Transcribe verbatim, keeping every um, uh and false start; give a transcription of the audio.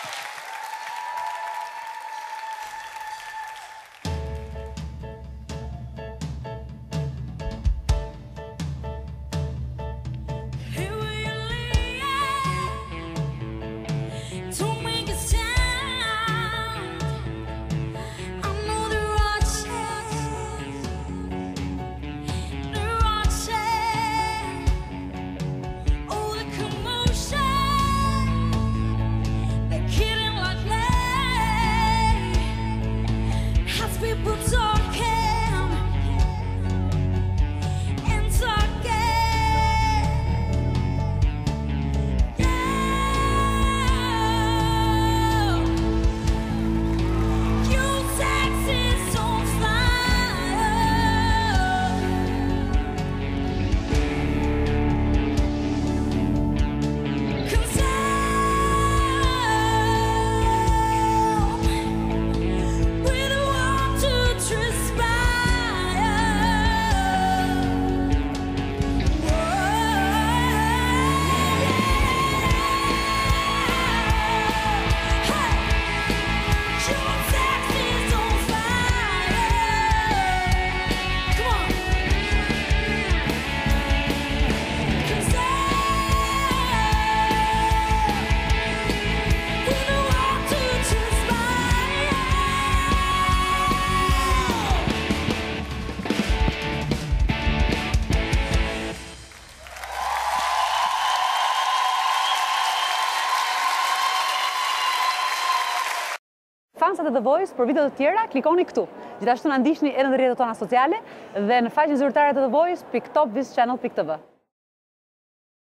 Fansat e The Voice për video të tjera, klikoni këtu. Gjithashtu na ndiqni edhe në rrjetet tona sociale dhe në faqen zyrtare të The Voice pikë top vis channel pikë tv.